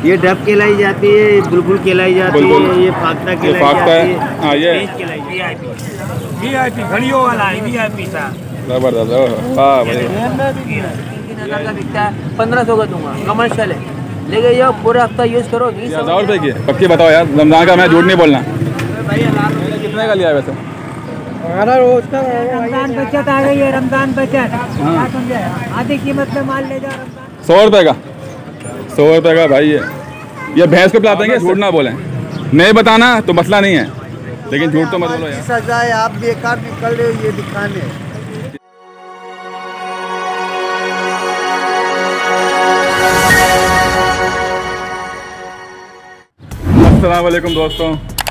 ये डब केलाई जाती है, बुलबुल केलाई जाती है, ये फाख्ता केलाई जाती है। हाँ ये VIP घड़ियों वाला है, VIP था। जबरदस्त। हाँ भाई 3000 का बिकता है, 1500 का दूंगा, कमर्शियल है। लेकिन ये पूरा हफ्ता यूज करो। 1000 रुपये की पक्की बताओ यार, रमजान का मैं झूठ नहीं बोलना। कितने का लिया वैसे? रमजान बचत आ गई है, रमजान बचत। आधी कीमत में माल ले जाओ। 100 रुपये का, 100 रुपये का भाई। ये भैंस को पिलाते हैं, झूठ ना बोलें। नहीं बताना तो मसला नहीं है, लेकिन झूठ तो मत बोलो यार। सजा है, आप बेकार निकल रहे हो ये दिखाने। अस्सलाम वालेकुम दोस्तों,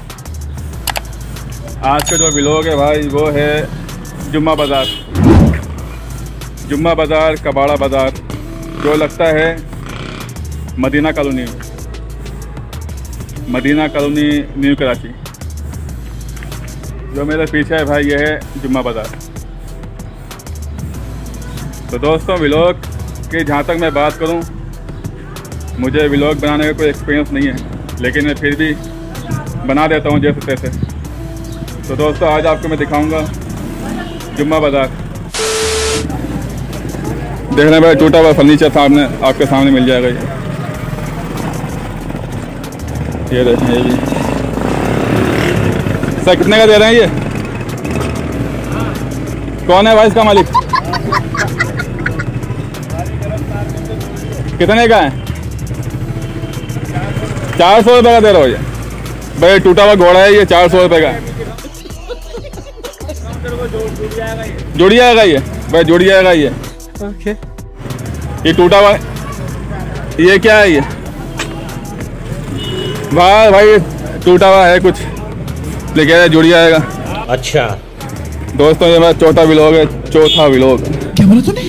आज का जो व्लॉग है भाई वो है जुम्मा बाज़ार। जुम्मा बाज़ार, कबाड़ा बाज़ार जो लगता है Madina colony, Madina colony new Karachi. जो मेरे पीछे है भाई ये है जुम्मा बाज़ार। तो दोस्तों व्लॉग की जहाँ तक मैं बात करूँ, मुझे व्लॉग बनाने का कोई एक्सपीरियंस नहीं है, लेकिन मैं फिर भी बना देता हूँ जैसे तैसे। तो दोस्तों आज आपको मैं दिखाऊंगा जुम्मा बाज़ार। देख रहे हैं भाई, टूटा हुआ फर्नीचर सामने आपके सामने मिल जाएगा। ये देखें, ये भी सर कितने का दे रहे हैं ये? कौन है भाई इसका मालिक? कितने का है? 400 रुपये का दे रहा हो ये भाई? टूटा हुआ घोड़ा है ये, 400 रुपये का। जुड़ जाएगा ये भाई, जुड़ जाएगा ये। ओके। ये टूटा हुआ, ये क्या है ये? भाई टूटा हुआ है कुछ, लेकिन जुड़ जाएगा। अच्छा दोस्तों ये मेरा चौथा व्लॉग है, चौथा व्लॉग। क्या बोला तूने?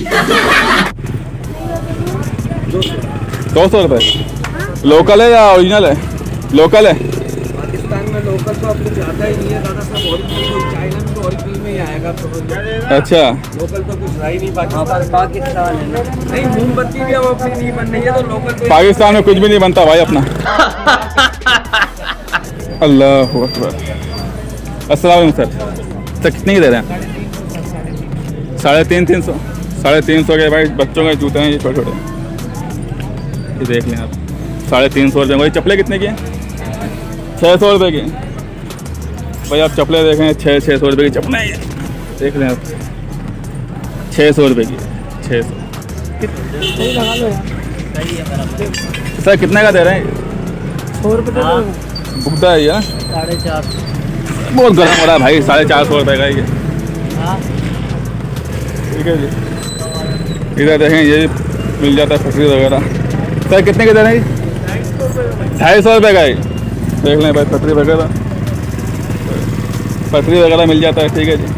200 रुपये। लोकल है या ओरिजिनल है? लोकल है। पाकिस्तान में लोकल तो आपको ज़्यादा ही नहीं है, ज़्यादा सब ओरिजिनल। चाइना में तो ओरिजिनल में ही आएगा। अच्छा, लोकल तो कुछ रहा ही नहीं पाकिस्तान है ना। नहीं, मोमबत्ती भी अब अपनी नहीं बन रही है, तो लोकल तो पाकिस्तान में कुछ भी नहीं बनता भाई अपना। अल्लाह अकबर। अस्सलाम वालेकुम सर कितने की दे रहे हैं? 350 350 के भाई। बच्चों के जूते हैं ये छोटे छोटे, ये देख लें आप। 350 रुपये। भाई चप्पलें कितने की हैं? 600 रुपये की भाई। आप चप्पलें देखें, 600 रुपये की चप्पलें हैं ये, देख लें आप। 600 रुपये की, 600। सर कितने का दे रहे हैं? 100 रुपये भुगता है यार। 450। बहुत गर्म हो रहा है भाई। 450 रुपये का ये। ठीक है जी। इधर देखें, ये मिल जाता है फटरी वगैरह। सर कितने के दे रहे हैं? 250 रुपये का ही। देख लें भाई, पटरी वगैरह मिल जाता है। ठीक है जी।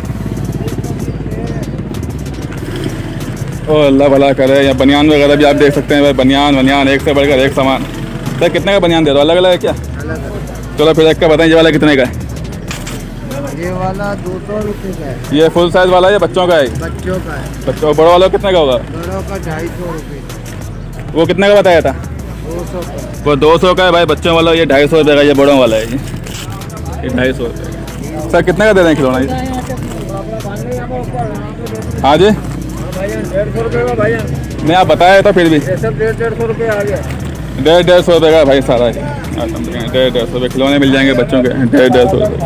ओ अल्लाह भला करे। या बनियान वगैरह भी आप देख सकते हैं भाई। बनियान एक से बढ़कर एक सामान। सर कितने का बनियान दे दो? अलग अलग है क्या? चलो फिर एक का बताएं, ये वाला कितने का है? ये वाला 200 रुपये का है। ये फुल साइज वाला है, बच्चों का है? बच्चों का है। बच्चों बड़ों वाला कितने का होगा? बड़ों का 250 रुपये। वो कितने का बताया था? 200 का। वो 200 का है भाई बच्चों वाला। ये 250 रुपये का, ये बड़ों वाला है ये 250 रुपये का। सर कितने का दे रहे हैं खिलौना ये? हाँ जी, 150 रुपये का भैया। नहीं आप बताया था फिर भी। ये सब 150 रुपये आ गया। 150 रुपये का भाई सारा। 150 रुपये खिलौने मिल जाएंगे बच्चों के। 150 रुपये।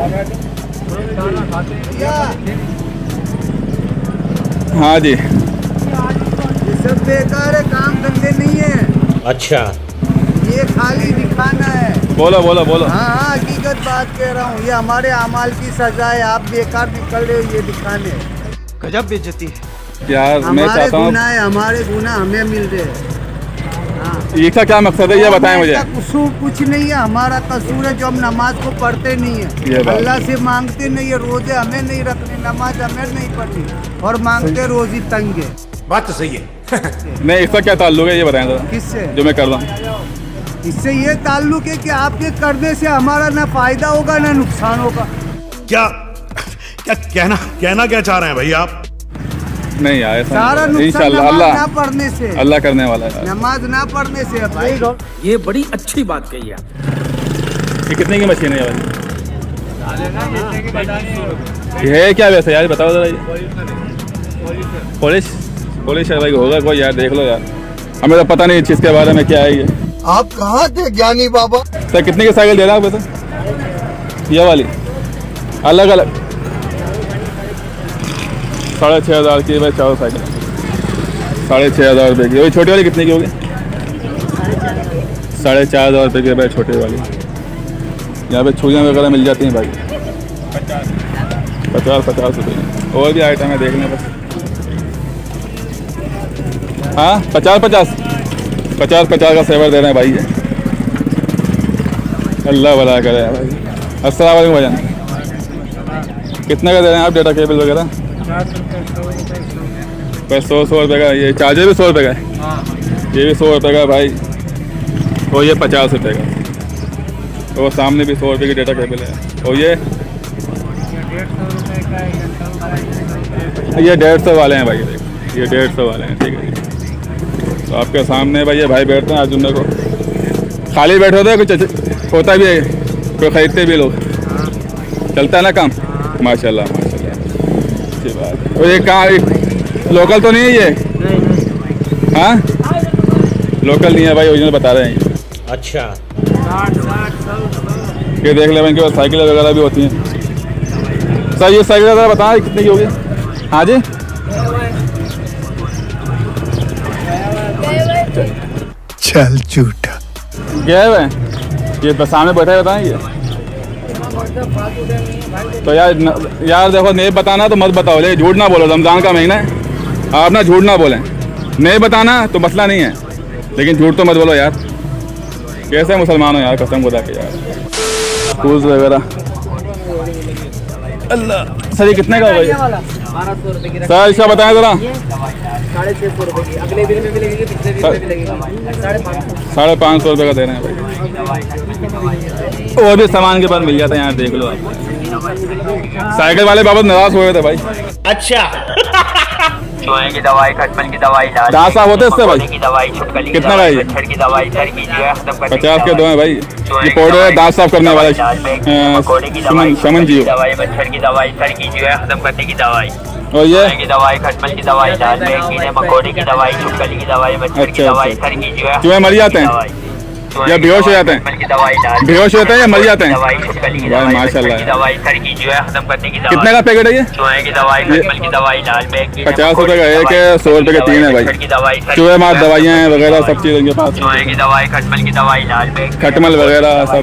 हाँ जी। ये सब बेकार है, काम धंधे नहीं है। अच्छा ये खाली दिखाना है। बोलो। हाँ, हकीकत बात कह रहा हूँ। ये हमारे अमाल की सजा है, आप बेकार निकल रहे हो ये दिखाने। गजब बेइज्जती है यार। मैं हमारे चाहता हूँ, गुनाह है, हमारे गुनाह हमें मिल रहे हैं। इसका क्या मकसद है ये बताएं मुझे। कसूर कुछ नहीं है, हमारा कसूर है जो हम नमाज को पढ़ते नहीं है, अल्लाह से मांगते नहीं है। रोजे हमें नहीं रखने, नमाज हमें नहीं पढ़नी, और मांगते रोजी तंग है। बात तो सही है। नहीं इसका क्या ताल्लुक है ये बताएं जरा। किससे? जो मैं कर रहा हूँ इससे ये ताल्लुक है कि आपके करने से हमारा ना फायदा होगा ना नुकसान होगा। क्या कहना क्या चाह रहे हैं भाई आप? नहीं यार ऐसा सारा नहीं। नुकसान इंशाल्लाह नमाज अल्लाह ना पढ़ने से, अल्लाह करने वाला है यार। नमाज ना पढ़ने से है भाई। ये बड़ी अच्छी बात कही आप। ये कितने की मशीन है भाई? ये है क्या वैसे यार, बताओ जरा। ये पॉलिश पॉलिश है भाई, होगा कोई यार, देख लो यार, हमें तो पता नहीं इस चीज़ के बारे में क्या है ये। आप कहाँ थे ज्ञानी बाबा? सर कितने की साइकिल दे रहा है आप वैसे? ये वाली अलग अलग 6,500 की भाई, 4 साइकिल 6,500 रुपये की। वही छोटी वाली कितने की होगी? 4,500 रुपये की भाई छोटी वाली। यहाँ पे छुरियाँ वगैरह मिल जाती हैं भाई 50 रुपये। और भी आइटम है देखने बस। हाँ 50 का सेवर दे रहे हैं भाई ये। अल्लाह भला करे भाई। अस्सलाम वालेकुम भाईजान, कितने का दे रहे हैं आप डेटा केबल वगैरह? 100 रुपये का। ये चार्जर भी 100 रुपये का है? ये भी 100 रुपये का भाई। और ये 50 रुपये का। और सामने भी 100 रुपये की डेटा केबल है। और ये 150 वाले हैं भाई, ये 150 वाले हैं, ठीक है जी। तो आपके सामने भाई ये भाई बैठते हैं आज जुम्मे को, खाली बैठे होते हैं, कुछ होता भी है, कोई खरीदते भी लोग, चलता है ना काम। माशाल्लाह माशाल्लाह, अच्छी बात है। और ये कहाँ, लोकल तो नहीं है ये? हाँ लोकल नहीं है भाई, ओरिजिनल बता रहे हैं ये। अच्छा। ये देख ले, इनके पास साइकिल वगैरह भी होती हैं। सर ये साइकिल वगैरह बताना कितने की होगी? हाँ जी चल झूठा क्या है ये बस सामने बैठा है, बताएं ये। तो यार देखो, नहीं बताना तो मत बताओ, लेकिन झूठ ना बोलो, रमज़ान का महीना है, आप ना झूठ ना बोलें। नहीं बताना तो मसला नहीं है, लेकिन झूठ तो मत बोलो यार। कैसे मुसलमान हो यार, कसम खुदा के यार। शूज़ वगैरह अल्लाह। सर ये कितने का होगा ये? 1200 रुपए की। सर इसका बताएं ज़रा। 650 रुपए की, अगले दिन में भी लगेगी, पिछले दिन में भी लगेगी। 550 रुपये का दे रहे हैं भाई। और भी सामान के पास मिल जाता है यहाँ, देख लो आप। साइकिल वाले बाबा नाराज हो गए थे भाई। अच्छा। चूहे की दवाई, खटमल की दवाई, दांत साफ होते इससे भाई? की दवाई, छुटकली की कितना का दवाई, ये? मच्छर की दवाई, सर की जो है खत्म करने की 50 के 2 हैं भाई। ये पाउडर है दांत साफ करने वाला, शमन जी। दवाई, मच्छर की दवाई, सर की जो है खत्म करने की दवाई, और ये की दवाई, खटमल की दवाई, लाल बैग, कीड़े मकोड़े की दवाई, छुटकली की दवाई, मच्छर की अच्छा, दवाई, अच्छा। सर की जो है चूहे मर जाते हैं या बेहोश हो जाते हैं? बेहोश होते हैं या मर जाते हैं? दवाई, छुटकली की भाई दवाई, माशाल्लाह मच्छर की दवाई, सर की जो है खत्म करने की दवाई। कितने का पैकेट है ये? चूहे की दवाई, खटमल की दवाई, लाल बैग, 50 रुपये का एक है, 100 रुपये के 3 है भाई। चूहे मार दवाइयाँ हैं वगैरह सब चीज़ इनके पास, चूहे की दवाई, खटमल की दवाई, लाल बैग, खटमल वगैरह सब।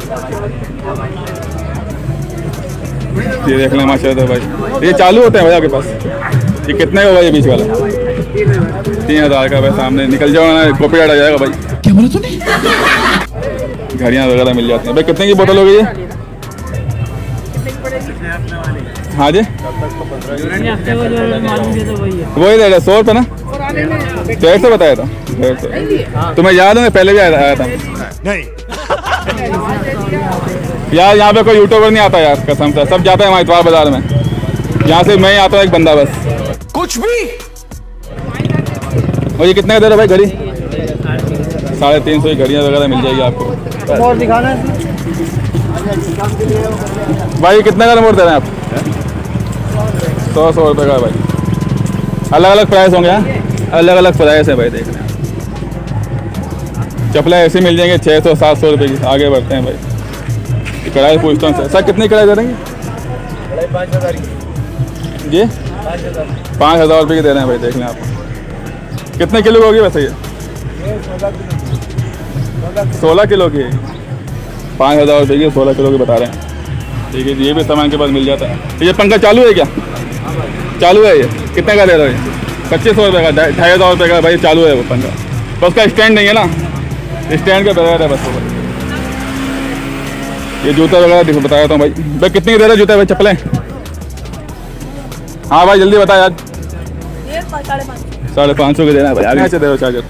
ये देख लें माशाल्लाह भाई, ये चालू होते हैं भाई आपके पास। ये कितने का होगा ये बीच वाला? 3000 का भाई। सामने निकल जाओ ना, कॉपीराइट आ जाएगा भाई। क्या बोला तूने? घड़ियाँ वगैरह मिल जाती हैं भाई। कितने की बोतल होगी ये? हाँ जी वही दे रहे 100 रुपये ना, 150 बताया था। 150 तुम्हें याद है, मैं पहले भी आया था। नहीं। यार यहाँ पे कोई यूट्यूबर नहीं आता यार, कसम से। सब जाता है वहाँ इतवार बाजार में, यहाँ से मैं ही आता हूँ एक बंदा बस। कुछ भी। और ये कितने का दे रहे भाई घड़ी? 350 की घड़ियाँ वगैरह मिल जाएगी आपको। और दिखाना है भाई कितने का रिमोट दे रहे हैं आप? 100 रुपये का भाई। अलग अलग प्राइस होंगे, हाँ अलग अलग प्राइस है भाई। देख रहे हैं चप्पलें ऐसी मिल जाएंगे 600-700 रुपये की। आगे बढ़ते हैं भाई, कढ़ाई पूछता हूँ सर कितनी कढ़ाई दे देंगे जी? 5000 रुपये की दे रहे हैं भाई। देख लें आप कितने किलो की होगी वैसे? ये 16 किलो की। 5000 रुपये की 16 किलो की बता रहे हैं, ठीक है जी। ये भी सामान के पास मिल जाता है। ये पंखा चालू है क्या? चालू है। ये कितने का दे रहे हो? 2500 रुपये का, 2500 रुपये का भाई चालू है वो पंखा। तो उसका स्टैंड नहीं है ना, स्टैंड के बगैर है बस वो। ये जूता वगैरह देखो बताया था भाई। भाई कितनी दे रहे जूते भाई, चप्पलें? हाँ भाई जल्दी बता यार। 550 के देना है भाई। आगे से दे रहे हो चार्जर?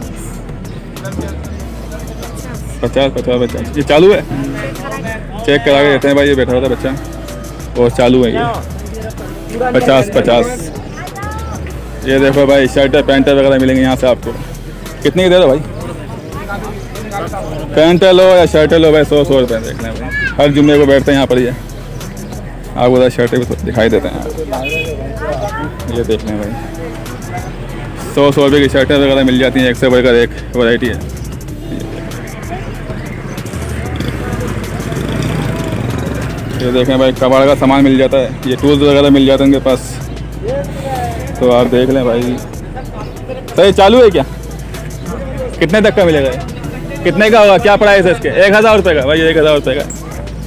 50। ये चालू है, चेक करा के देते हैं भाई। ये बैठा होता बच्चा और चालू है ये। 50। ये देखो भाई शर्ट पैंट वगैरह मिलेंगे यहाँ से आपको। कितने की दे रहे हो भाई? पैंट लो या शर्ट लो भाई 100 रुपये देखना है भाई। हर जुम्मे को बैठते हैं यहाँ पर। ये आपको उधर शर्टें भी दिखाई देते हैं। ये देख लें भाई 100 रुपये की शर्टें वगैरह मिल जाती हैं। एक से बढ़कर एक वैरायटी है। ये देखें भाई कबाड़ का सामान मिल जाता है। ये टूल्स वगैरह मिल जाते हैं उनके पास, तो आप देख लें भाई। सही चालू है क्या? कितने तक का मिलेगा? कितने का होगा? क्या प्राइस है इसके? 1000 रुपये का भाई। 1000 रुपये का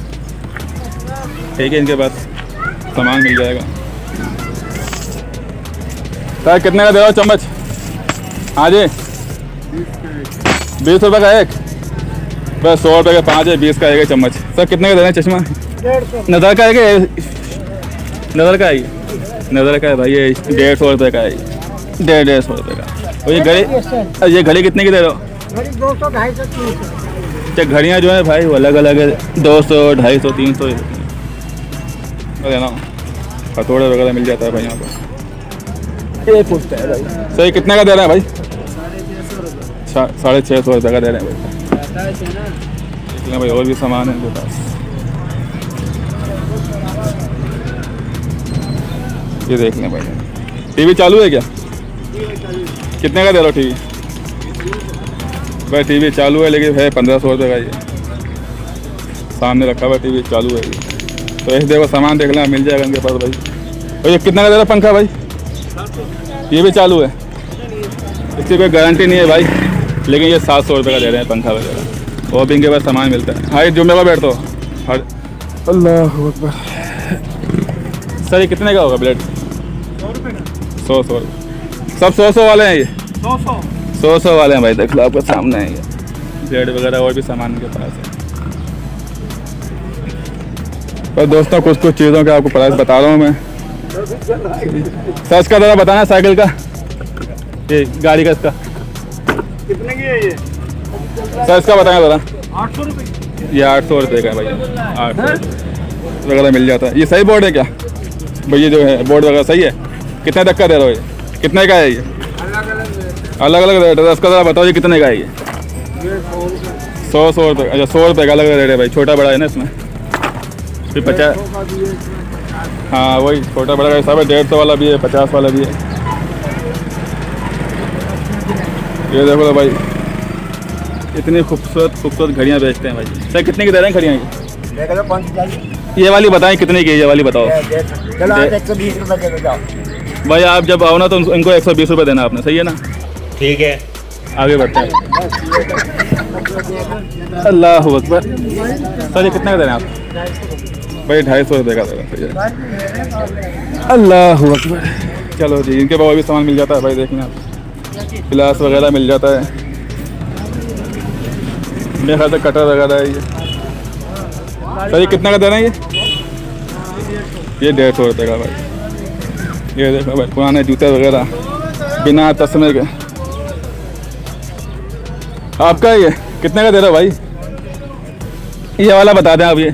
ठीक है। इनके पास सामान मिल जाएगा। सर कितने का दे रहा हो चम्मच? हाँ जी 20 रुपये का एक। बस 100 रुपये का 5 है, 20 का एक है चम्मच। सर कितने का दे रहे हैं चश्मा? नज़र का है कि नज़र का है? नज़र का है भाई। ये 150 रुपये का है। 150 रुपये का। और ये घड़ी कितने की दे रहे हो? 200, 250, 300। घड़ियाँ जो है भाई वो अलग अलग है। 200, 250, 300 ना। हथौड़े वगैरह मिल जाता है भाई यहाँ पर। ये पूछता है भाई सही कितने का दे रहे हैं भाई? 650 रुपये का दे रहे हैं भाई। भाई और भी सामान है इनके पास। ये देख लें भाई। टीवी चालू है क्या? कितने का दे रहा हो टीवी? भाई टीवी चालू है लेकिन है 1500 रुपये का। ये सामने रखा हुआ टीवी चालू है। तो ऐसे देखो सामान देख लें मिल जाएगा इनके पास भाई। और ये कितना का दे रहा पंखा भाई? ये भी चालू है। इसकी कोई गारंटी नहीं है भाई, लेकिन ये 700 रुपये का दे रहे हैं पंखा वगैरह। और भी इनके पास सामान मिलता है। हाँ जुम्मे पर बैठो। अल्लाह अकबर। सर ये कितने का होगा ब्लेड? 100 रुपये। सब 100 वाले हैं। ये 100 वाले हैं भाई। देख लो आपके सामने है ये ब्लेड वगैरह। और भी सामान इनके पास है। पर दोस्तों कुछ चीज़ों के आपको प्राइस बता रहा हूँ मैं। सर इसका ज़रा बताना साइकिल का, ये गाड़ी का इसका कितने की है ये? सर इसका बताएं ज़रा। 800 रुपये। ये 800 रुपये का भाई। 800 वगैरह मिल जाता है। ये सही बोर्ड है क्या भाई? ये जो है बोर्ड वगैरह सही है? कितने तक का दे रहे हो? ये कितने का है? ये अलग अलग रेट है। इसका ज़रा बताओ ये कितने का है? ये 100 रुपये। अच्छा 100 रुपये का अलग रेट है भाई। छोटा बड़ा है ना इसमें। फिर 50। हाँ वही छोटा बड़ा का हिसाब है। 150 वाला भी है, 50 वाला भी है। ये देखो तो भाई इतनी खूबसूरत घड़ियाँ बेचते हैं भाई। सर कितने की दे रहे हैं घड़ियाँ? ये वाली बताएं कितने की है? ये वाली बताओ। चलो 120 रुपये दे दो। भाई आप जब आओ ना तो इनको 120 रुपये देना आपने। सही है ना? ठीक है आगे बढ़ते हैं। अल्लाह अकबर। सर ये कितने का दे रहे हैं आप? भाई 250 रुपये का दे रहे हैं। अल्लाह अकबर। चलो जी इनके पास भी सामान मिल जाता है भाई। देखना आप गिलास वगैरह मिल जाता है। मेरे ख्याल से कटर वगैरह है ये। सर ये कितने का दे रहे हैं? ये 150 रुपये का भाई। ये देखो भाई पुराने जूते वगैरह बिना तस्मे के। आपका ये कितने का दे रहा हो भाई? ये वाला बता दें आप। ये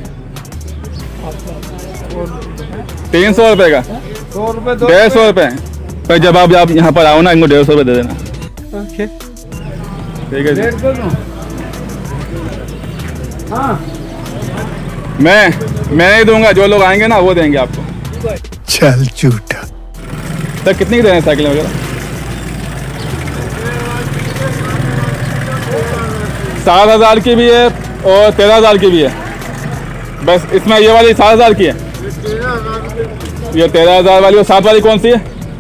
300 रुपये का। 150 रुपये। पर जब आप यहाँ पर आओ ना इनको 150 रुपये दे देना। ठीक है जी। मैं नहीं दूंगा। जो लोग आएंगे ना वो देंगे आपको। चल झूठा। सर कितनी की दे रहे हैं साइकिल वगैरह? 7,000 की भी है और 13,000 की भी है। बस इसमें ये वाली 7,000 की है। ये 13,000 वाली। और 7 वाली कौन सी है?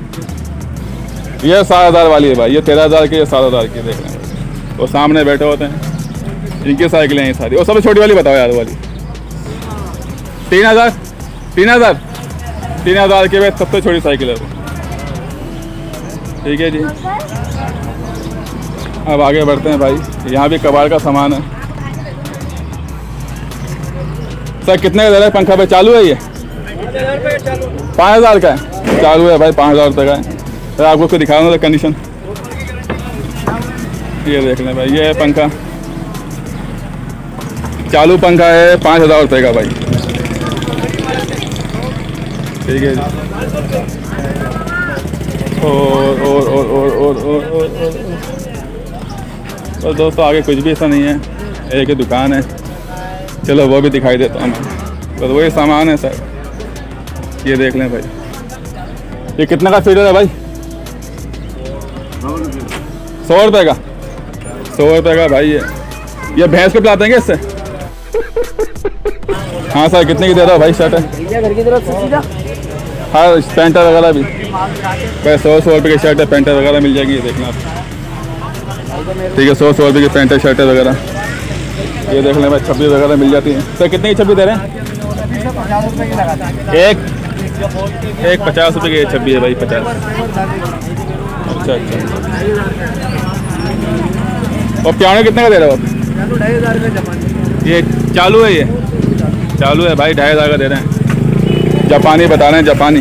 ये 7,000 वाली है भाई। ये 13,000 की, ये 7,000 की। देख रहे हैं वो सामने बैठे होते हैं। इनकी साइकिलें हैं सारी। और सबसे छोटी वाली बताओ यार वाली। 3,000 के बाद सबसे छोटी साइकिल है वो। ठीक है जी। अब आगे बढ़ते हैं भाई। यहाँ भी कबाड़ का सामान है। सर कितने का दे रहे हैं पंखा पे? चालू है ये? 5,000 का है। चालू है भाई। 5,000 रुपये का है। सर आपको उसको दिखा दूँ कंडीशन। ये देख लें भाई। ये है पंखा। चालू पंखा है 5,000 रुपये का भाई। ठीक है जी। और दोस्तों आगे कुछ भी ऐसा नहीं है, एक ही दुकान है। चलो वो भी दिखाई देता हूँ, बस वही सामान है सर। ये देख लें भाई, ये कितने का फीडर है भाई? 100 रुपये का। 100 रुपये का भाई। ये भैंस को पिलाते हैं इससे? हाँ सर, कितने की दे रहा हो भाई शर्ट है? घर की तरफ से सीधा। हाँ, पैंटर वगैरह भी भाई 100 रुपये की शर्ट है, पैंटर वगैरह मिल जाएगी। ये देखना आप, ठीक है। 100 रुपये की पैंटर शर्ट वगैरह ये देख लें भाई। 26 वगैरह मिल जाती है सर। कितने की 26 दे रहे हैं? 50 रुपये की लगाता है। एक 50 रुपये की 26 है भाई, 50। अच्छा। और पियानो कितने का दे रहे हो आप? 2,500 का जापानी। ये चालू है, ये चालू है भाई, 2,500 का दे रहे हैं। जापानी बता रहे हैं, जापानी।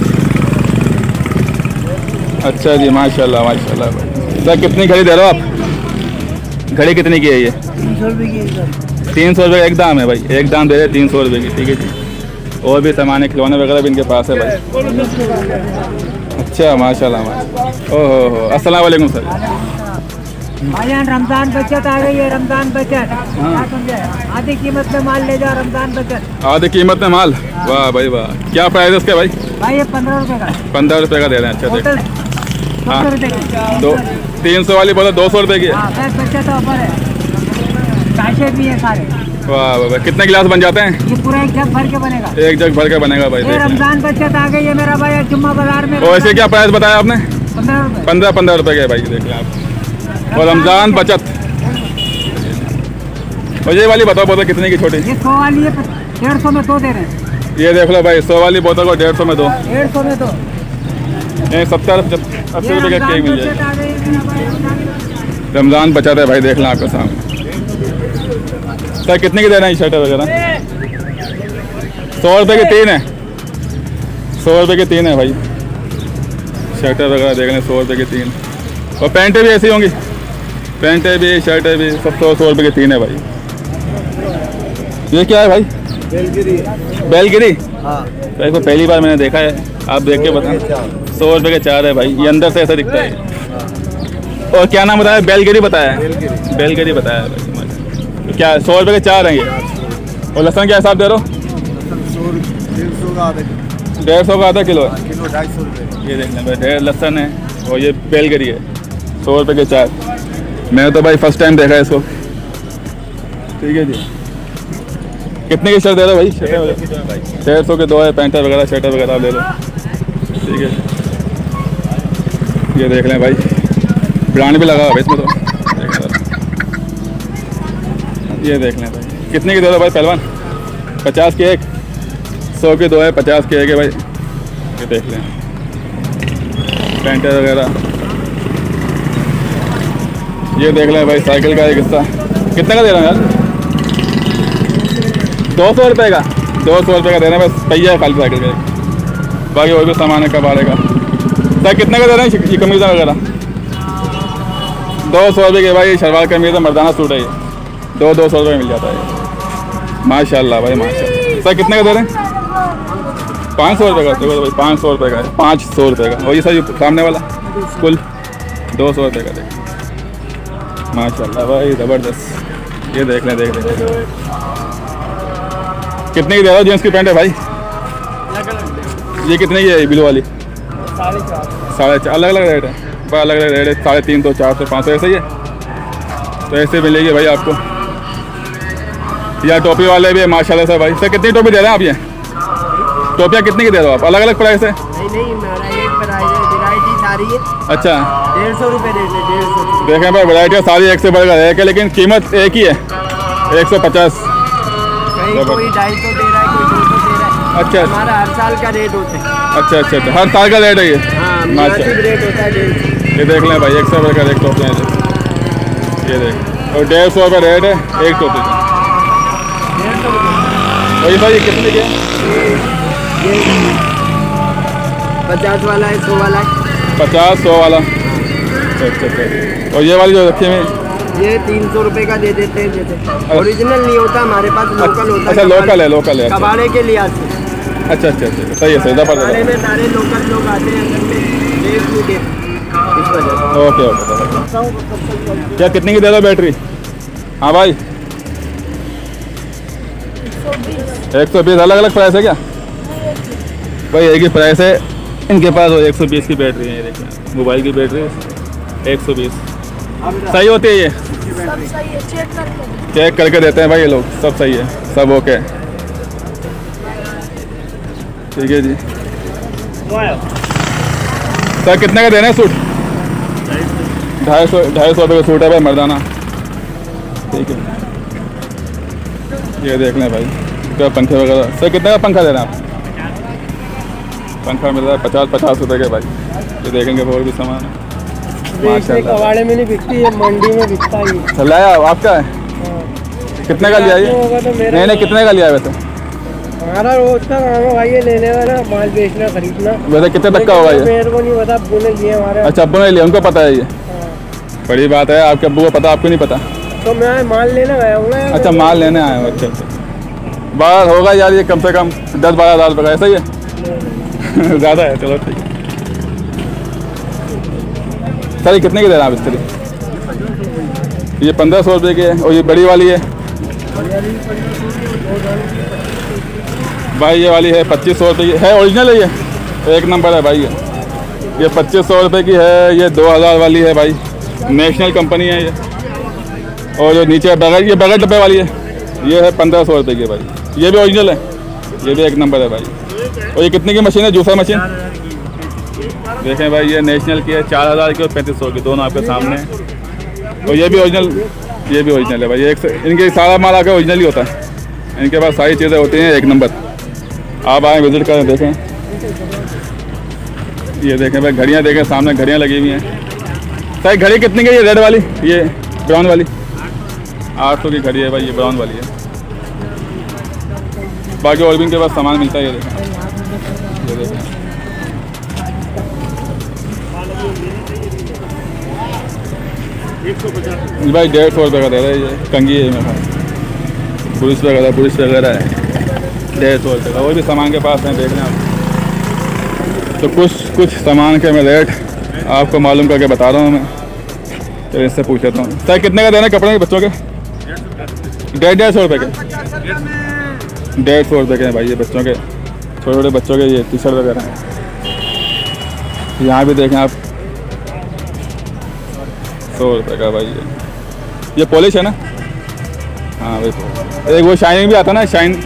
अच्छा जी, माशाल्लाह माशाल्लाह भाई। सर कितनी घड़ी दे रहे हो आप? घड़ी कितनी की है ये? 300 रुपये की। 300 रुपये का एक दाम है भाई, एक दाम दे रहे 300 रुपये की। ठीक है जी। और भी सामान है, खिलौने वगैरह भी इनके पास है भाई। अच्छा माशाल्लाह माशाल्लाह। ओहो, अस्सलाम वालेकुम सर। भाईजान रमजान बचत आ गई है, रमजान बचत। आधी कीमत में माल ले जाओ, रमजान बचत। आधी कीमत में माल? वाह भाई वाह। क्या प्राइस है उसके भाई? भाई ये 15 रुपये का। 15 रुपये का दे रहे हैं। अच्छा देख, 200 रुपये की। 300 वाली बोलो 200 रुपये की है। बचत ऑफर है, पैसे भी है सारे। वाह वाह। कितने गिलास बन जाते हैं? ये पूरा एक जग भर के बनेगा। एक जग भर के बनेगा भाई। ये रमजान बचत आ गई है मेरा भाई, जुम्मा बाजार में। और ऐसे क्या प्राइस बताया आपने? 15 रुपये। 15 रुपये के भाई, देख लें आप। और रमजान बचत। और ये वाली बताओ बोतल कितने की छोटी? ये 100 वाली है, 150 में 2 दे रहे हैं। ये देख लो भाई, 100 वाली बोतल को 150 में 2। 150 में 2। 70-80 रुपये का केक मिल जाएगा। रमजान बचत है भाई, देख लें आपके सामने। सर कितने की दे रहे हैं शर्ट वगैरह? 100 रुपये की 3 है। 100 रुपये की 3 है भाई, शर्ट वगैरह देख लें। 100 रुपये की 3। और पैंटें भी ऐसी होंगी, पैंटें भी शर्टें भी सब 100 रुपये की 3 है भाई। ये क्या है भाई? बेलगिरी। हाँ, तो इसको पहली बार मैंने देखा है, आप देख के बताएं। 100 रुपये के 4 है भाई। ये अंदर से ऐसा दिखता है। और क्या नाम बताया? बेलगिरी बताया है। बेलगिरी बताया है भाई। तो क्या 100 रुपये के 4 हैं ये? और लहसुन क्या हिसाब दे रहे हो? 150 का आधा किलो है। 250 रुपये। ये देखना भाई, ढेर लहसुन है। और ये बेलगिरी है, 100 रुपये के 4। मैंने तो भाई फर्स्ट टाइम देखा है इसको। ठीक है जी। कितने की शर्ट दे रहे हो भाई? 150 के 2 है, पैंटर वगैरह शर्टर वगैरह ले लो। ठीक है, ये देख लें भाई, ब्रांड भी लगा हुआ है इसमें तो। ये देख लें भाई, कितने की दे रहे हो भाई पहलवान? 50 की 1, 100 की 2 है, 50 की 1 है भाई। ये देख लें, पैंटर वगैरह। ये देख लें भाई, साइकिल का एक हिस्सा। कितने का दे रहे हैं यार? 200 रुपये का। 200 रुपये का दे रहे हैं बस, पहिया है खाली साइकिल का। बाकी और भी सामान है कबाड़े का। सर कितने का दे रहे हैं ये कमीज़ वगैरह? 200 रुपये के भाई। शलवार कमीज़ मर्दाना सूट है ये, 200 रुपये मिल जाता है। माशाल्लाह भाई माशाल्लाह। सर कितने का दे रहे हैं? 500 रुपये का। देखो भाई, 500 रुपये का है, 500 रुपये का। और ये सर सामने वाला कुल 200 रुपये का। देख माशाल्लाह भाई, ज़बरदस्त। ये देख लें, देख लें। कितने की दे रहा हो जींस की पैंट है भाई? ये कितने की है ब्लू वाली? 4.5। अलग अलग रेट है, अलग अलग रेट है। 350, 400, 500 ऐसे ही है। तो ऐसे मिलेगी भाई आपको। या टोपी वाले भी है माशाल्लाह से भाई। सर कितनी टोपी दे रहे हैं आप? ये टोपियाँ कितने की दे रहे हो आप? अलग अलग प्राइस है? नहीं, मेरा एक प्राइस है, वैरायटी सारी है। अच्छा, 150 रुपये रेट है, 150। देखें भाई, वैरायटी सारी एक से बढ़कर एक है, लेकिन कीमत एक ही है, 150। कहीं कोई 250 दे रहा है, कोई 200 दे रहा है। अच्छा हमारा हर साल का रेट होता है। अच्छा अच्छा अच्छा, हर साल का रेट है ये? हाँ, माशा। रेट होता है 150। ये देख लें भाई, 100 रुपये का एक टोपियाँ है। ये देख, और 150 रुपये रेट है एक टोपी का। और ये भाई ये कितने के? 50 वाला है, 100 वाला है। 50, 100 वाला। अच्छा अच्छा। और ये वाली जो रखी है ये 300 रुपये का दे देते हैं। जैसे ओरिजिनल नहीं होता हमारे पास, लोकल होता है। अच्छा, लोकल है, लोकल है। कबाड़े के लिए आते हैं। अच्छा अच्छा अच्छा, सही है, सही। कबाड़े में सारे लोकल लोग आते हैं, अंदर में ले ओके ओके। क्या कितने की दे दो बैटरी? हाँ भाई 120 अलग अलग प्राइस है क्या? भाई एक ही प्राइस है इनके पास, और 120 की बैटरी है। ये देखिए मोबाइल की बैटरी 120 सही होती है ये? सब सही है, चेक करके देते हैं भाई ये लोग, सब सही है, सब ओके। ठीक है जी। सर कितने का देना है सूट? 250 रुपये का सूट है भाई मर्दाना। ठीक है ये देख लें भाई क्या पंखे वगैरह। सर कितने का पंखा दे रहे हैं आप? पंखा मिल रहा है 50 रुपये के भाई। ये देखेंगे और भी सामान कबाड़े में नहीं बिकती है, मंडी में बिकता है। चल आया आपका है? कितने का लिया ये? नहीं कितने का लिया है वैसे? हमारा रोज का काम है भाई, ये लेने वाला माल बेचना खरीदना। वैसे कितने तक का होगा ये? मेरे को नहीं पता, अब्बू ने लिए हमारे। अच्छा अब्बू ने लिया, उनको पता है ये? बड़ी बात है, आपके अब्बू को पता, आपको नहीं पता? तो मैं माल लेने गया हूँ। अच्छा माल लेने आए हो? अच्छा अच्छा। बाहर होगा यार ये कम से कम 10-12 हज़ार रुपये का, ऐसा ही है? ज़्यादा है, चलो ठीक है। सर ये कितने की दे रहे हैं आप इस्त्री? ये 1500 रुपये की है, और ये बड़ी वाली है भाई, ये वाली है 2500 रुपये की है। ओरिजिनल है ये, एक नंबर है भाई। ये 2500 रुपये की है। ये 2000 वाली है भाई, नेशनल कंपनी है ये। और जो नीचे बगैर डब्बे वाली है ये है 1500 रुपये की भाई, ये भी ओरिजिनल है, ये भी एक नंबर है भाई। और ये कितने की मशीन है? जूसर मशीन देखें भाई, ये नेशनल की है 4000 की और 3500 की, दोनों आपके सामने हैं। और ये भी ओरिजिनल, ये भी ओरिजिनल है भाई। इनके सारा माल आकर ओरिजिनल ही होता है, इनके पास सारी चीज़ें होती हैं एक नंबर। आप आए विजिट करें, देखें। ये देखें भाई घड़ियाँ देखें, सामने घड़ियाँ लगी हुई हैं। सर घड़ी कितनी की? ये रेड वाली, ये ब्राउन वाली 800 की घड़ी है भाई, ये ब्राउन वाली है। बाकी और भी इनके पास सामान मिलता है। ये देखें, ये देखें भाई 150 रुपये का दे रहा है। ये कंगी है मेरे पास, पुलिस वगैरह है 150 रुपये का। और भी सामान के पास हैं, देख लें आप। तो कुछ सामान के मैं रेट आपको मालूम करके बता रहा हूँ मैं। तो इससे पूछ लेता हूँ। सर कितने का देना है कपड़े के बच्चों के? 150 रुपये के, 150 रुपये के भाई ये बच्चों के, छोटे छोटे बच्चों के ये टी शर्ट वगैरह हैं। यहाँ भी देखें आप 100 रुपये का भाई। ये पॉलिश है ना? हाँ भाई, एक वो शाइनिंग भी आता ना, शाइन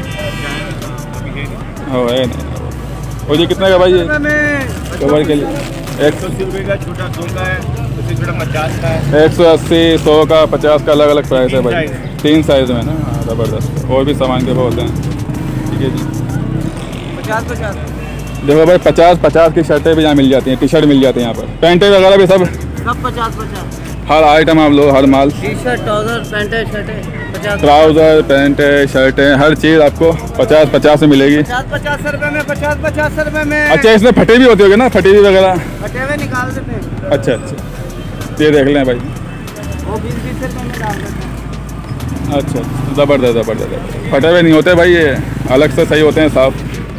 हो है नहीं। और ये कितने का भाई? ये कवर के लिए 180 रुपये का, छोटा 100 का है, उससे छोटा 50 का है। 180, 100 का, 50 का अलग अलग प्राइस है भाई, 3 साइज़ में ना। हाँ ज़बरदस्त। और भी सामान के बहुत हैं। ठीक है जी। 50 देखो भाई 50 की शर्टें भी यहाँ मिल जाती हैं, टी शर्ट मिल जाती हैं यहाँ पर, पैंटें वगैरह भी सब 50 हर आइटम आप लो, हर माल, टी शर्ट, ट्राउजर, पैंटें, शर्टें 50, ट्राउज़र, पैंटें, शर्टें, हर चीज़ आपको 50 में मिलेगी। 50 रुपये में, 50 रुपये में। अच्छा इसमें फटी भी होती होगी ना, फटी भी वगैरह? फटे हुए निकाल देते हैं। अच्छा ये देख लें भाई। वो 20 रुपये में डाल देते हैं। अच्छा ज़बरदस्त। फटे हुए नहीं होते भाई, ये अलग से सही होते हैं साफ।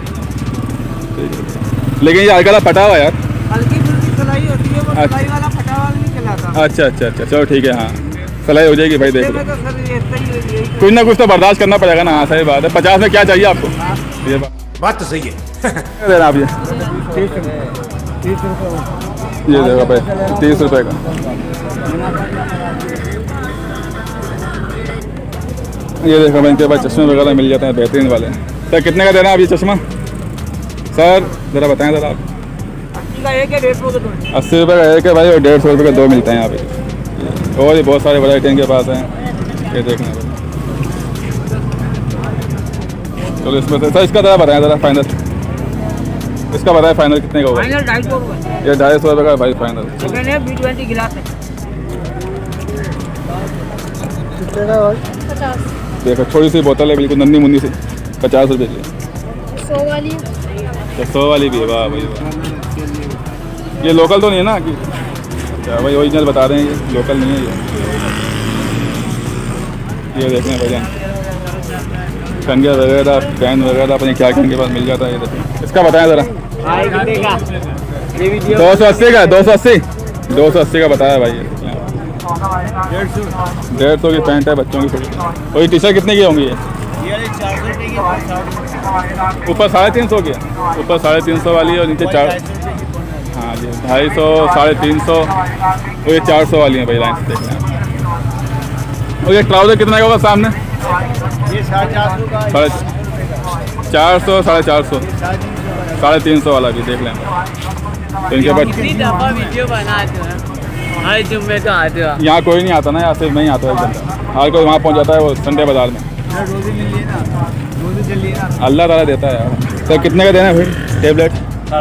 लेकिन ये हल्का फटा हुआ यार, हल्की फुल्की सिलाई होती है, वो सिलाई वाला फटा हुआ नहीं खिलाता। अच्छा चलो ठीक है। हाँ सिलाई हो जाएगी भाई, देख लो। तो सर ये सही है, कुछ ना कुछ तो बर्दाश्त करना पड़ेगा ना। हाँ सही बात है। 50 में क्या चाहिए आपको? ये बात तो सही है। दे रहे आप ये? 30 रुपये। ये देखो भाई 30 रुपये का। ये देखो भाई इनके पास चश्मे वगैरह मिल जाते हैं बेहतरीन वाले। सर कितने का देना आप ये चश्मा? सर ज़रा बताएं ज़रा आप। 80 का एक है, 150 का 80 रुपये का एक है भाई, और 150 रुपये का 2 मिलते हैं यहाँ पे। और भी बहुत सारे वैरायटी इनके पास हैं, ये देखना भाई। चलो इसमें से सर इसका ज़रा बताएं ज़रा फाइनल, इसका बताएं फाइनल कितने का होगा? फाइनल 250 रुपये। ये 250 रुपये का भाई फाइनल। B20 गिलास है। देखो थोड़ी सी बोतल है, बिल्कुल नन्ही मुन्नी सी, 50 रुपये की। 100 वाली 100 वाली भी है? वाह भाई वाह। ये लोकल तो नहीं है ना कि? अच्छा भाई ओरिजिनल बता रहे हैं, ये लोकल नहीं है ये देखें भैया, कंगे वगैरह, पेन वगैरह अपने क्या इनके पास मिल जाता है। ये देखें, इसका बताएं ज़रा। 280 का 280 का बताया भाई। 150 की पैंट है बच्चों की। और ये टी शर्ट कितने की होंगी ये? ऊपर 350 की है, ऊपर 350 वाली है और नीचे 4, हाँ जी 250, 350 और ये 400 वाली है भाई लाइन से देखना। और ये ट्राउज़र कितना का होगा सामने? ये 450 400, 450, 350 वाला भी देख लें। तो इनके पास वीडियो बनाते हैं हर जुम्मे तो आते हो। यहाँ कोई नहीं आता ना, यहाँ सिर्फ नहीं आता है एक बंदा। हर कोई वहाँ पहुँच जाता है वो संडे बाज़ार में। अल्लाह ताला देता है यार। तो कितने का देना है फिर टेबलेट?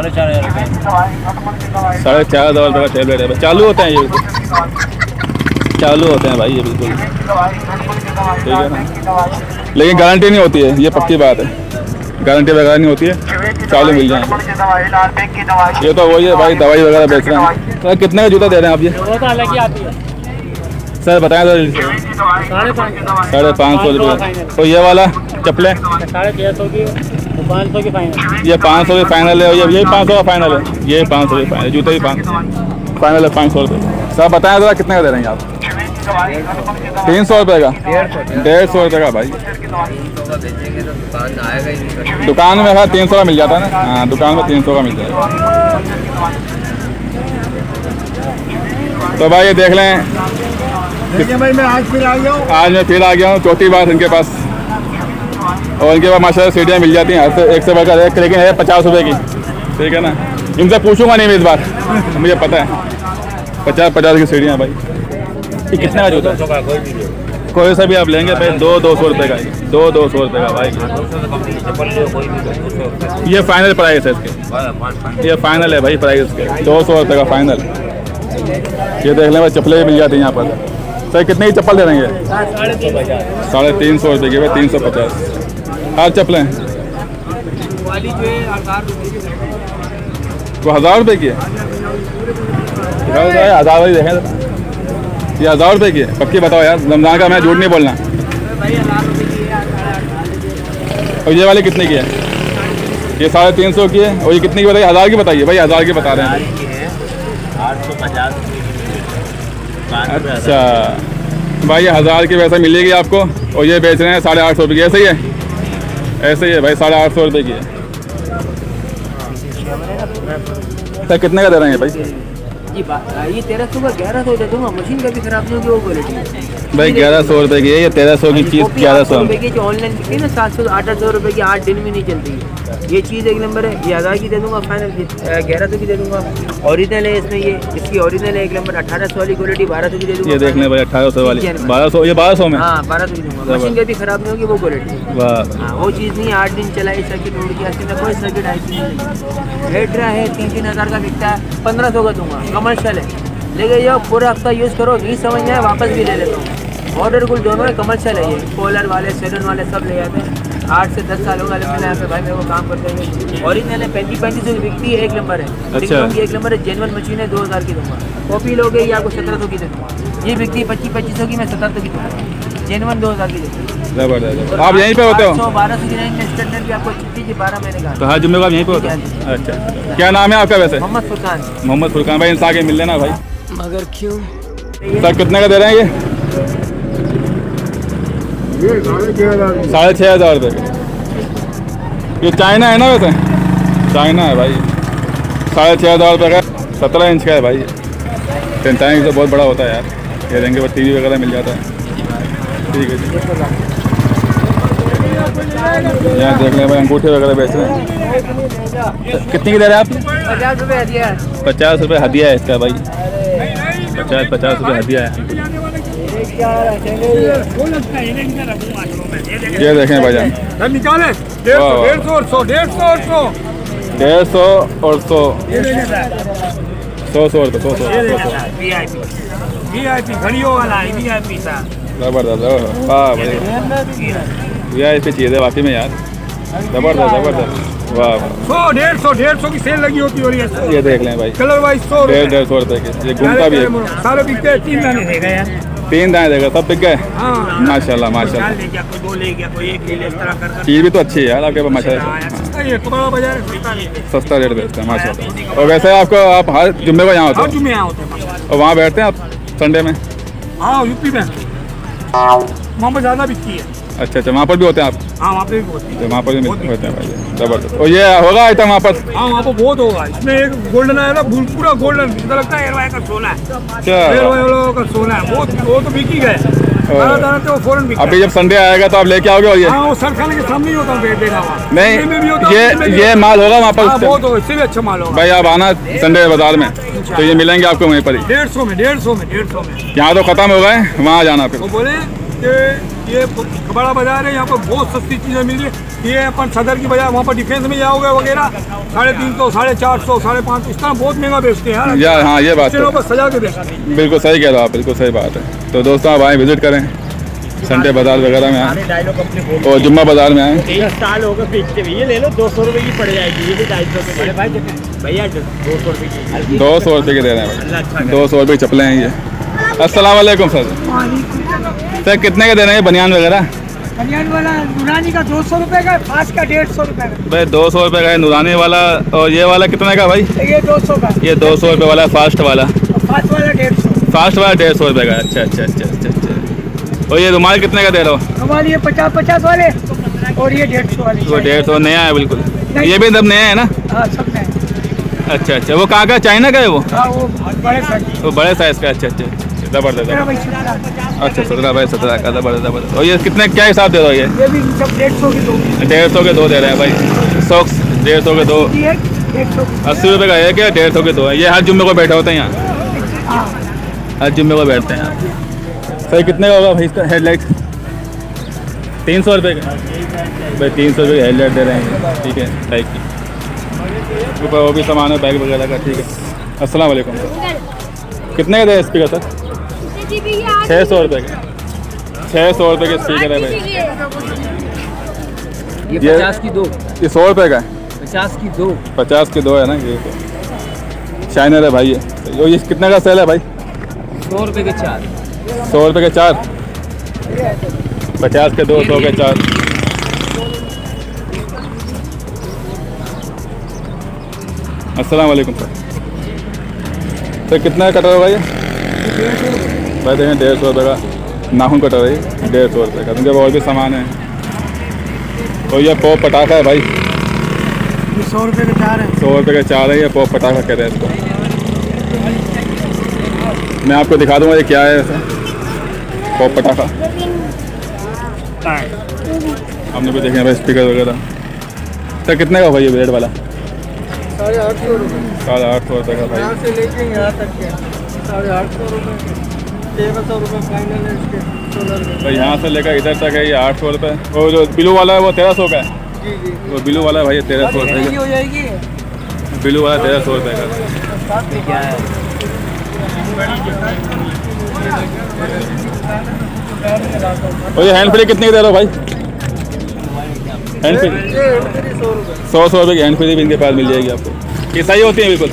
4,500 रुपये का टेबलेट है। चालू होते हैं ये बिल्कुल, चालू होते हैं भाई ये बिल्कुल, ठीक है ना। लेकिन गारंटी नहीं होती है, ये पक्की बात है, गारंटी वगैरह नहीं होती है, चालू मिल जाएंगे। ये तो वही है भाई, दवाई वगैरह बेच रहे हैं। सर कितने का जूता दे रहे हैं आप ये? वो तो अलग ही आती है। सर बताएं तो। 550 रुपये। तो ये वाला चप्पलें 150 की, 500 की फाइनल। ये 500 की फाइनल है, और ये 500 का फाइनल है, ये 500 की फाइनल, जूते ही 500 फाइनल है, 500 रुपये। सर बताएं जरा कितने का दे रहे हैं आप? 300 रुपये का, 150 रुपये का भाई। दुकान में 300 का मिल जाता है ना। हाँ दुकान में 300 का मिल जाएगा। तो भाई ये देख लें, भाई मैं आज फिर आ गया हूँ। आज मैं फिर आ गया हूँ चौथी बार इनके पास। और इनके पास माशाल्लाह सीढ़ियाँ मिल जाती हैं, हर से एक से बढ़कर एक, लेकिन है 50 रुपये की, ठीक है ना। इनसे पूछूंगा नहीं मैं इस बार, मुझे पता है 50 की सीढ़ियाँ भाई। ये कितने का जूता है? कोई सा भी आप लेंगे भाई 200 रुपये का, 200 रुपये का भाई। ये फाइनल प्राइस है इसके, ये फाइनल है भाई प्राइस इसके, 200 रुपये का फाइनल। ये देख लें भाई, चप्पलें भी मिल जाती हैं यहाँ पर। सर कितने की चप्पल दे देंगे? 350 रुपये की भाई, 350 हर चप्पलें। वो 1000 रुपये की है, 1000 वाली देखें। ये 1000 रुपये की है, पक्की बताओ यार, रमज़ान का मैं झूठ नहीं बोलना। और ये वाली कितने की है? ये 350 की है। और ये कितने की बताइए? 1000 की बताइए भाई, 1000 की बता रहे हैं। 850। अच्छा भाई, ये 1000 की वैसे मिलेगी आपको, और ये बेच रहे हैं 850 रुपये की। ऐसे ही है, ऐसे ही है भाई, 850 रुपये की है। सर कितने का दे रहे हैं भाई? ये 1300 का 1100 दे दूँगा, मशीन का भी खराब नहीं होगी वो क्वालिटी भाई। 1100 रुपये की है, ये 1300 की चीज़ 1100 रुपये की जो ऑनलाइन बिकती है ना, 700-800 रुपये की 8 दिन में नहीं चलती है। ये चीज़ एक नंबर है। ये 1000 की दे दूँगा फाइनल, 1100 की दे दूँगा। ओरिजिनल है इसमें, ये इसकी ओरिजिनल है एक नंबर। 1800 वाली क्वालिटी 1200 की दे दूँगा। ये देखने भाई 1800 वाली, 1200, ये 1200 में। हाँ 1200 की दूँगा, मशीन का भी खराब नहीं होगी वो क्वालिटी। वाह, हाँ वो चीज़ नहीं 8 दिन चलाई, सर्किट उड़ गया, कोई सर्किट आई नहीं। हेड्रा है 3-3 हज़ार का बिकता है, 1500 का दूँगा, कमर्शियल है। लेकिन ये पूरा हफ्ता यूज़ करो, नहीं समझ में आए वापस भी ले लेता हूँ। ऑर्डर कुल दोनों है, कमर्शियल है। ये पोलर वाले, सेलन वाले सब ले जाते हैं। 8 से 10 साल हो गए यहाँ पे भाई, मेरे को काम करते हैं। ओरिजिनल है, 3500 की बिकती है, एक नंबर है। अच्छा, एक नंबर है, जेन्युइन मशीन है, 2000 की दूँगा। कॉपी लोगे ये आपको 1700 की दे दूँगा। ये बिकती है 2500 की, मैं 1700 की दूँगा। जेन्युइन 2000 की देती है। जबरदस्त। आप यहीं पे होते हो? 1200 की रेंज में स्टैंडर्ड भी आपको अच्छी चीज़ 12 महीने का। तो हर जुम्मे को आप यहीं पे होते हो? अच्छा, क्या नाम है आपका वैसे? मोहम्मद फुरकान। मोहम्मद फुरकान भाई, इनसे आके मिल लेना भाई। मगर क्यों? सर कितने का दे रहे हैं ये? 6500 रुपये का। ये चाइना है ना वैसे? चाइना है भाई, 6500 रुपये का, 17 इंच का है भाई। 43 इंच तो बहुत बड़ा होता है यार। ये देंगे बस, TV वगैरह मिल जाता है, ठीक है जी। यहाँ देख लें भाई, अंगूठे वगैरह बेच रहे हैं। कितनी की दे रहे हैं आप? 50 रुपये हदिया है। 50 रुपये हदिया है इसका भाई, 50 रुपये हदिया है। ये देखें भाईजान, निकाले 150 और 100, 150 और 100, 150 और 100, 100 रुपये, 100। VIP घड़ियों वाला है, VIP सा। ज़बरदस्त, वाह भाई, VIP चीज़ है वाकई में यार, ज़बरदस्त ज़बरदस्त, वाह। 100, 150 की सेल लगी होती है। ये देख लें भाई, कलर वाइज 100 रुपये, 150 रुपये की। ये घूमता भी है, सारे बिकते हैं 3 महीने देगा यार। 3 दाएँ देगा, सब बिक गए। हाँ माशाल्लाह माशाल्लाह। ले गया, कोई 2 ले गया, कोई 1 ले लिया, इस तरह कर चीज़ भी तो अच्छी है यार आपके पास माशाल्लाह। ये कपड़ा बाजार है, सस्ता नहीं है। सस्ता रेट बेचते हैं माशाल्लाह। और वैसे आप हर जुम्मे को यहाँ होते हर हो जुम्मे यहाँ होते हैं। और वहाँ बैठते हैं आप संडे में? हाँ यूपी में वहाँ पर ज़्यादा बिकती है। अच्छा अच्छा, वहाँ पर भी होते हैं आप? हाँ वहाँ पे भी होती है। तो वहाँ पर भी होते हैं भाई, ज़बरदस्त। और ये होगा आइटम वहाँ पर? हाँ वहाँ पर बहुत होगा। इसमें एक गोल्डन है ना, पूरा गोल्डन, इतना लगता है एयरवाई का सोना है। क्या एयरवाई का सोना है, बहुत, वो तो बिक ही गए। तो फौरन बिक अभी जब संडे आएगा तो आप लेके आओगे? और ये हाँ वो सर खाने के सामने ही होता है बेटा वहाँ। नहीं, ये माल होगा वहाँ पर? बहुत होगा, इससे भी अच्छा माल होगा भाई आप आना संडे बाजार में तो ये मिलेंगे आपको वहीं पर ही। 150 में 150 में। यहाँ तो ख़त्म हो गए, वहाँ जाना फिर। वो बोले कि ये बड़ा बाजार है, यहाँ पर बहुत सस्ती चीज़ें मिल रही है। ये अपन सदर की बाजार, वहाँ पर डिफेंस में जाओगे वगैरह 350, 450, 550 इस तरह बहुत महंगा बेचते हैं यार। हाँ ये बात है, सजा के बेचते हैं। बिल्कुल सही कह रहे हो आप, बिल्कुल सही बात है। तो दोस्तों आप आए, विजिट करें संडे बाजार वगैरह में आए और जुम्मा बाजार में आए। 1 साल होगा बेचते हुए। ये ले लो 200 रुपये की पड़ जाएगी, ये भी 250 रुपये भैया 200 रुपये की। 200 रुपये की दे रहे हैं भाई, 200 रुपये की चप्पलें हैं ये। अस्सलाम वालेकुम सर। सर कितने के दे रहे हैं बनियान वगैरह? बनियान वाला नूरानी का 200 रुपये का, फास्ट का 150 रुपये का। भाई 200 रुपये का है नूरानी वाला। और ये वाला कितने का भाई? ये 200 का। ये 200 रुपये वाला, फास्ट वाला? फास्ट वाला 150। फास्ट वाला 150 रुपये का। अच्छा अच्छा अच्छा अच्छा अच्छा। और ये रुमाल कितने का दे रहे हो? रुमाल ये 50 वाले और ये 150 वाले। वो 150 नया है बिल्कुल? ये भी सब नया है ना? हाँ सब नया। अच्छा अच्छा, वो कहाँ का, चाइना का है वो? हाँ वो बड़े साइज। वो बड़े साइज़ का। अच्छा अच्छा, ज़बरदस्त। अच्छा 17 बाई 17 का, ज़बरदस्त ज़बरदस्त। और ये कितने, क्या हिसाब दे रहे हो? ये भी सब 150 के 2। 150 के 2 दे रहे हैं भाई। सॉक्स 150 के 2। 80 रुपये का एक है, 150 के 2 है। ये हर जुम्मे को बैठे होते हैं यहाँ? हर जुम्मे को बैठते हैं यहाँ। सही कितने का होगा भाई इसका हेडलाइट? 300 रुपये का भाई, 300 रुपये की हेडलाइट दे रहे हैं। ठीक है, बाइक की ऊपर वो भी सामान है बाइक वगैरह का। ठीक है, अस्सलाम वालेकुम। कितने का दे स्पीकर सर? 600 रुपये के। 600 रुपये के स्पीकर है भाई। ये 50 की 2। ये 100 रुपये का है? 50 की 2। 50 के 2 है ना। ये तो शाइनर है भाई ये। और ये कितने का सेल है भाई? 100 रुपये के 4। 100 रुपये के 4। 50 के 2, 100 के 4। अस्सलाम वालेकुम सर। सर कितना कटर होगा ये? भाई देखें 150 रुपये का नाखून कटर है, 150 रुपये का। क्योंकि और भी सामान है। और ये पॉप पटाखा है भाई, 100 रुपये के 4 है। 100 रुपये के 4 है। ये पॉप पटाखा कहते हैं इसको। मैं आपको दिखा दूंगा ये क्या है वैसे, पॉप पटाखा। हमने भी देखे भाई स्पीकर वगैरह। सर कितने का भाई ये रेड वाला? 850 रुपये। 850 रुपये का भाई। यहाँ से लेके यहाँ तक के 850 रुपये, 1300 रुपये फाइनल है इसके सोलर में। भाई यहाँ से लेकर इधर तक है ये 800 रुपये। और जो ब्लू वाला है वो 1300 का है? जी जी। वो ब्लू वाला है भाई 1300 रुपये का। हो जाएगी। ब्लू वाला 1300 रुपये का। क्या है? और ये हैंड फ्री कितने की दे रहे हो भाई? हैंड फ्री 100 रुपये की हैंड फ्री भी इनके पास मिल जाएगी आपको। ये सही होती है बिल्कुल?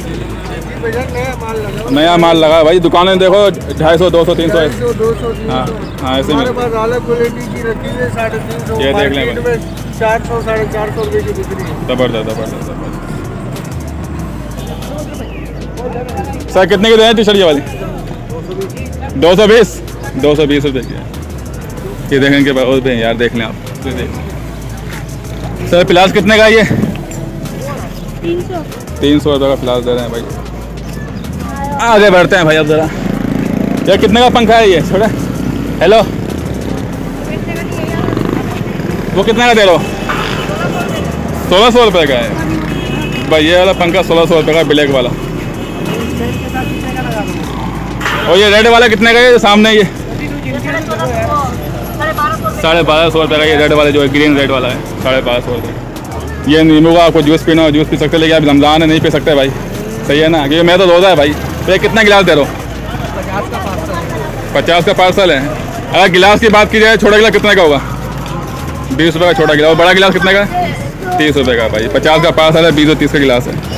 नया माल लगा भाई। दुकानें देखो 250, 200, 300 है। 200। हाँ हाँ ऐसे में। अलग क्वालिटी की रखी है 350। ये देख लें भाई, 400, 450 रुपये की बिक्री है। ज़बरदस्त ज़बरदस्त ज़बरदस्त। सर कितने की दे रहे हैं टी शर्ट ये वाली? 220। 220 रुपये की है। ये देखें इनके पास और भी हैं यार, देख लें आप। सर प्लास कितने का है ये? 300 रुपये का प्लास दे रहे हैं भाई। आगे बढ़ते हैं भाई अब ज़रा। ये कितने का पंखा है ये छोटा? हेलो, वो कितने का दे रहे हो? 1600 रुपये का है भाई ये वाला पंखा। 1600 रुपये का ब्लैक वाला। और ये रेड वाला कितने का है सामने? ये 1250 रुपये का। ये रेड वाला जो है, ग्रीन रेड वाला है, 1250 रुपये। ये नींबू का आपको जूस पीना हो जूस पी सकते, लेकिन आप रमज़ान है नहीं पी सकते भाई। सही है ना, क्योंकि मैं तो रोज़ा है भाई। तो ये कितना गिलास दे रहे हो? 50 का पार्सल है। अगर गिलास की बात की जाए, छोटा गिलास कितने का होगा? 20 रुपये का छोटा गिलास। और बड़ा गिलास कितने का? 30 रुपये का भाई। 50 का पार्सल है, 20 और 30 का गिलास है।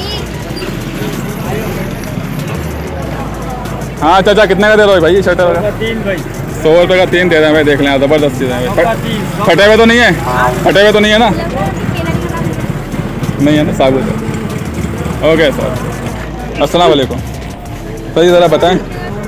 हाँ चाचा कितने का दे रहे हो भाई ये शर्ट वगैरह? 3 भाई। 100 रुपये का 3 दे रहे हैं भाई, देख लें आप, ज़बरदस्त चीज़ है भाई। फटे हुए तो नहीं है, फटे हुए तो नहीं है ना, नहीं है ना, साबुत है। ओके सर, अस्सलाम वालेकुम सर, ये ज़रा बताएं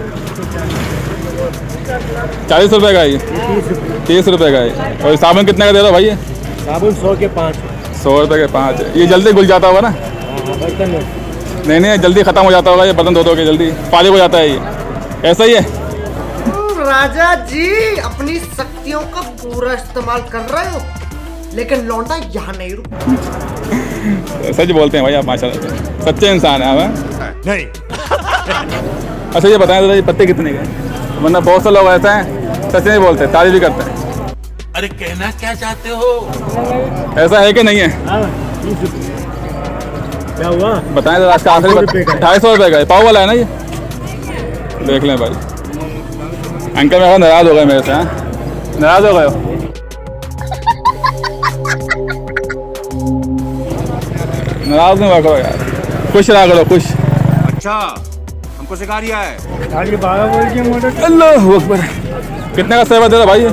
40 रुपये का है ये, 30 रुपये का है। और साबुन कितने का दे रहा हो भाई ये? साबुन 100 के 5। 100 रुपये के 5। ये जल्दी घुल जाता होगा ना? नहीं, जल्दी ख़त्म हो जाता होगा ये, बर्तन धो के जल्दी फालिग हो जाता है ये, ऐसा ही है? राजा जी अपनी शक्तियों का पूरा इस्तेमाल कर रहे हो, लेकिन लौंडा यहाँ नहीं रुक। सच बोलते हैं भाई आप, माशाल्लाह सच्चे इंसान हैं आप। नहीं। अच्छा ये बताएं दादा, ये पत्ते कितने के? वरना बहुत से लोग ऐसे हैं सच नहीं बोलते, तारीफ भी करते हैं। अरे कहना क्या चाहते हो? ऐसा है कि नहीं है? क्या हुआ? बताएं दादा, आज का आखिरी 250 रुपये का है, पाव वाला है ना ये? देख लें भाई। अंकल मेरा नाराज हो गए मेरे से, नाराज हो गए हो? नाराज नहीं हुआ करो यार, खुश रहा करो, खुश। अच्छा हमको सिखा रिया है। अल्लाह अकबर। कितने का सेवा दे रहा भाई ये?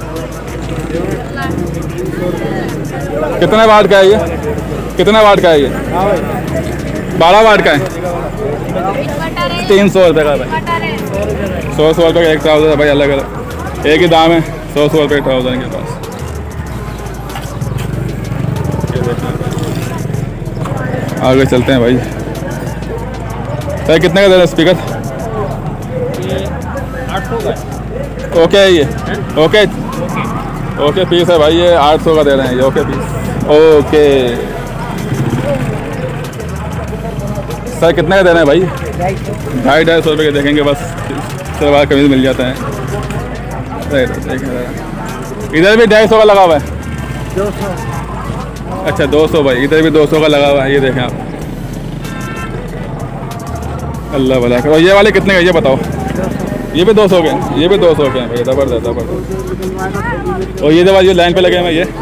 कितने वाट का है ये? कितने वाट का है ये? 12 वाट का है। 300 रुपये का भाई, 100 रुपये का एक ट्राउज़र है भाई, अलग अलग एक ही दाम है, 100 रुपये ट्राउज़र के पास। आगे चलते हैं भाई। सर कितने का दे रहे हैं स्पीकर? 800 का। ओके है ये, ओके ओके पीस है भाई, ये 800 का दे रहे हैं ये, ओके पीस, ओके। सर कितने का दे रहे हैं भाई? 250 रुपये के देखेंगे बस, सलवार कमीज मिल जाता है। इधर भी 250 का लगा हुआ है। 200। अच्छा 200 भाई, इधर भी 200 का लगा हुआ है, ये देखें आप। अल्लाह भला करो। और ये वाले कितने का ये बताओ? ये भी 200 के, ये भी 200 के हैं भाई, ज़बरदस्त ज़बरदस्त। और ये दवा ये लाइन पे लगे हैं ये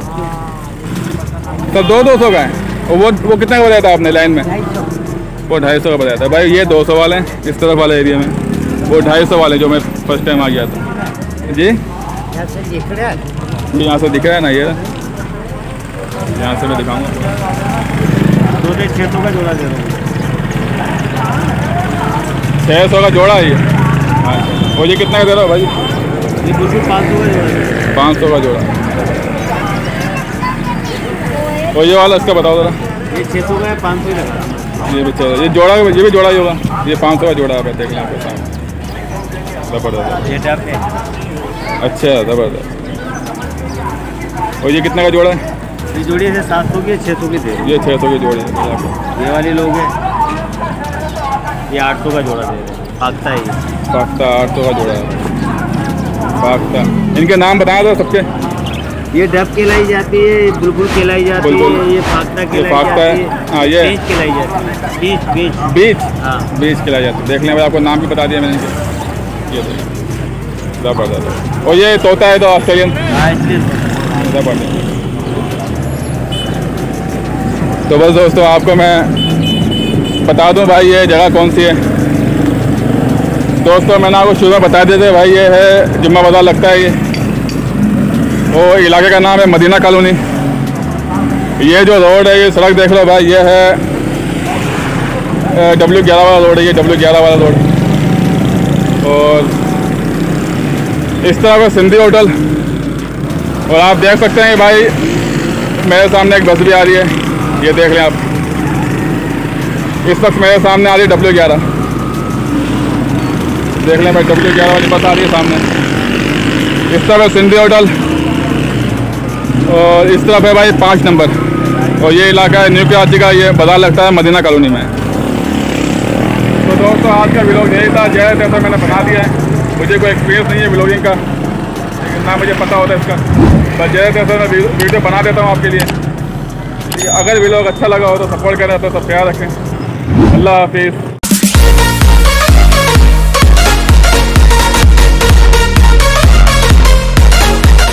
सब 200 का है। और वो कितने का बताया था आपने लाइन में? वो 250 का बताया था भाई। ये 200 वाले हैं इस तरफ वाले एरिया में, वो 250 वाले जो मैं फर्स्ट टाइम आ गया था जी। यहाँ से दिख रहा है ना, ये यहाँ से मैं दिखाऊंगा। 600 का जोड़ा दे रहा हूँ। 600 का जोड़ा है ये। और ये कितना का दे रहा हो भाई? ये बिल्कुल 500 का जोड़ा। 500 का जोड़ा। और ये वाला इसका बताओ ज़रा। ये 600 का है, 500 ही लगा। ये भी जोड़ा, ये भी जोड़ा ही होगा। ये 500 का जोड़ा है, देख लें आपके सामने, ज़बरदस्त। ये डब है। अच्छा ज़बरदस्त। और ये कितने का जोड़ा है? ये जोड़ी है 700 की, 600 की दे। ये 600 की जोड़ी है। ये वाले लोग हैं, ये 800 का जोड़ा दे रहे हैं। पाकता है ये। पाकता 800 का जोड़ा है, पाकता। इनके नाम बताया था सबके। ये डब कहलाई जाती है, बुलबुल कहलाई जाती है, ये पाकता कहलाई जाती है। हाँ ये बीच कहलाई जाती है, बीच बीच बीच। हाँ बीच खिलाई जाती है। देख लें भाई, आपको नाम भी बता दिया मैंने। ये ज़बरदस्त। और ये तोता है तो ऑस्ट्रेलियन, ज़बरदस्त। तो बस दोस्तों आपको मैं बता दूं भाई ये जगह कौन सी है। दोस्तों मैंने आपको शुरू में बता दिया था भाई, ये है जुम्मा बाज़ार लगता है ये। और इलाके का नाम है मदीना कॉलोनी। ये जो रोड है, ये सड़क देख लो भाई, ये है W11 वाला रोड है, ये W11 वाला रोड। और इस तरह का सिंधी होटल। और आप देख सकते हैं भाई मेरे सामने एक बस भी आ रही है, ये देख लें आप। इस वक्त मेरे सामने आ रही है W11, देख लें भाई, W11 वाली बस आ रही है सामने। इस तरफ सिंधी होटल और इस तरफ है भाई 5 नंबर। और ये इलाका है न्यू कराची का, ये बाज़ार लगता है मदीना कॉलोनी में। तो दोस्तों आज का व्लॉग यही था, जैसे तैसा मैंने बना दिया है। मुझे कोई एक्सपीरियंस नहीं है व्लॉगिंग का, लेकिन ना मुझे पता होता है इसका, बस जैसे तैसा मैं वीडियो बना देता हूँ आपके लिए। अगर व्लॉग अच्छा लगा हो तो सपोर्ट करें, तो सब ख्याल रखें। अल्लाह हाफिज़।